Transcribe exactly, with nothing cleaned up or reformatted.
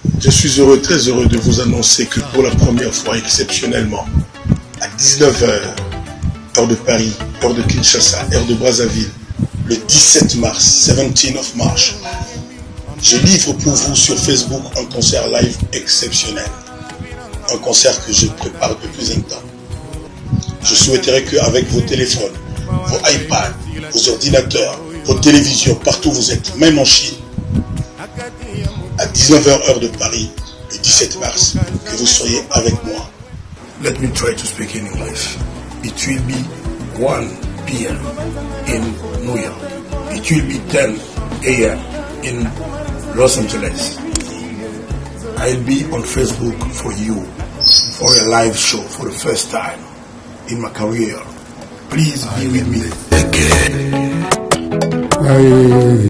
Je suis heureux, très heureux de vous annoncer que pour la première fois, exceptionnellement, à dix-neuf heures, heure de Paris, heure de Kinshasa, heure de Brazzaville, le dix-sept mars, seventeenth of March, je livre pour vous sur Facebook un concert live exceptionnel. Un concert que je prépare depuis un temps. Je souhaiterais qu'avec vos téléphones, vos iPads, vos ordinateurs, vos télévisions, partout où vous êtes, même en Chine, à dix-neuf heures heure de Paris, le dix-sept mars, que vous soyez avec moi. Let me try to speak in English. It will be one p m in New York. It will be ten a m in Los Angeles. I'll be on Facebook for you for a live show for the first time in my career. Please be with me.